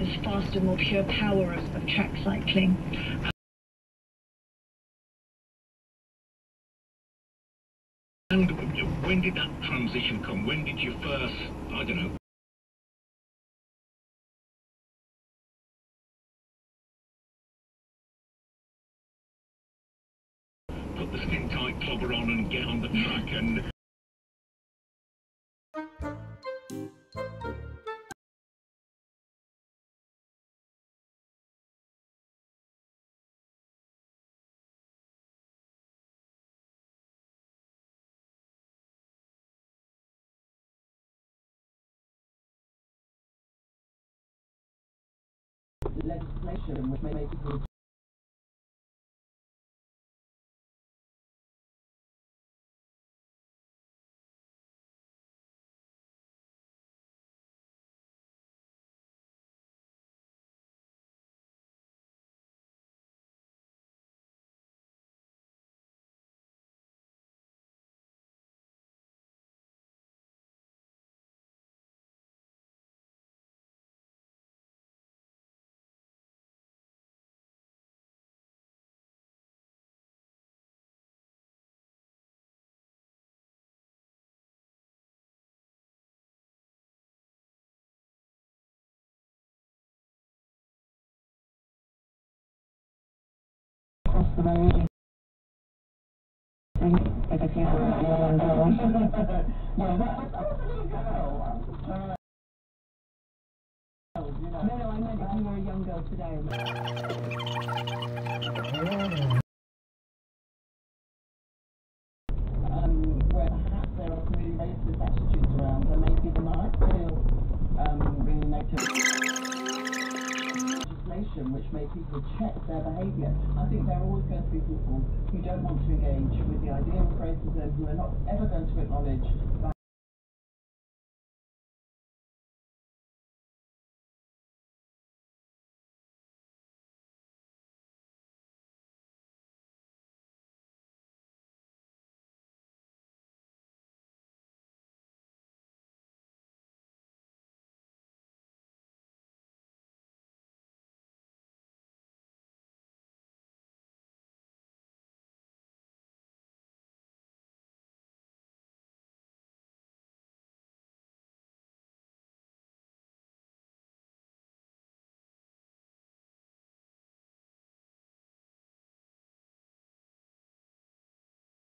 faster, more pure power of track cycling. And when did that transition come? When did you first, I don't know, put the skin-tight clobber on and get on the track and... legislation which may make people across the road. Yeah, that's a little girl. No, I meant if you were a young girl today. Where perhaps there are some really racist attitudes around, and maybe they might feel really negative legislation which make people check their behaviour. I think there are always going to be people who don't want to engage with the idea of racism, who are not ever going to acknowledge